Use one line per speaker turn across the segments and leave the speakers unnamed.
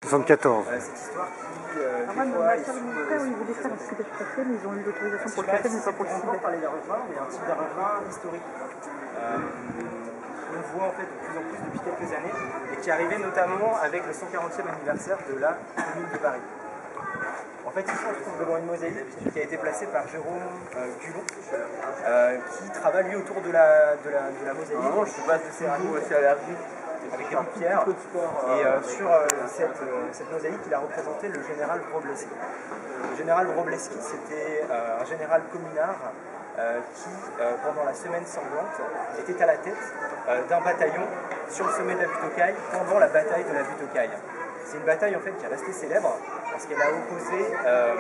74.
Cette histoire qui,
Moi, ma soeur et mon frère, ils voulaient faire un cyber café, mais ils ont eu l'autorisation pour le café, mais pas pour le cyber.
On parler d'Arevin, mais un type d'Arevin historique. On voit en fait de plus en plus depuis quelques années, et qui arrivait notamment avec le 140e anniversaire de la Commune de Paris. En fait, ici, on se trouve devant une mosaïque qui a été placée par Jérôme Gulon, qui travaille lui autour de la mosaïque.
Non, je suis pas de céramique aussi allergique.
Avec des pierres. Et sur cette mosaïque, il a représenté le général Wrobleski. Le général Wrobleski, c'était un général communard qui, pendant la semaine sanglante, était à la tête d'un bataillon sur le sommet de la butte aux Cailles pendant la bataille de la butte aux Cailles. C'est une bataille en fait qui est restée célèbre parce qu'elle a opposé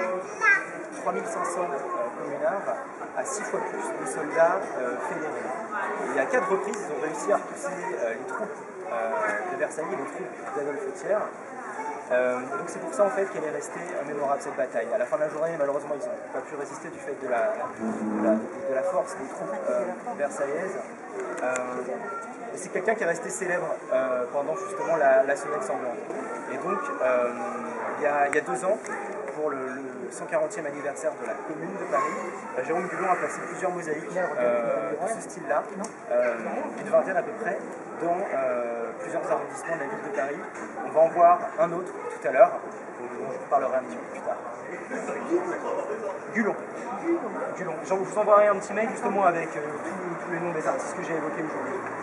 3500 communards à 6 fois plus de soldats fédérés. Et à 4 reprises, ils ont réussi à repousser les troupes de Versailles et les troupes d'Adolphe Thiers. Donc c'est pour ça en fait qu'elle est restée mémorable cette bataille. À la fin de la journée, malheureusement, ils n'ont pas pu résister du fait de la force des troupes versaillaises. Et c'est quelqu'un qui est resté célèbre pendant justement la semaine sanglante. Et donc, il y a 2 ans, pour le 140e anniversaire de la Commune de Paris, Jérôme Gulon a placé plusieurs mosaïques de ce style-là, une vingtaine à peu près, dans plusieurs arrondissements de la ville de Paris. On va en voir un autre tout à l'heure, dont je vous parlerai un petit peu plus tard. Gulon. Je vous enverrai un petit mail justement avec tous les noms des artistes que j'ai évoqués aujourd'hui.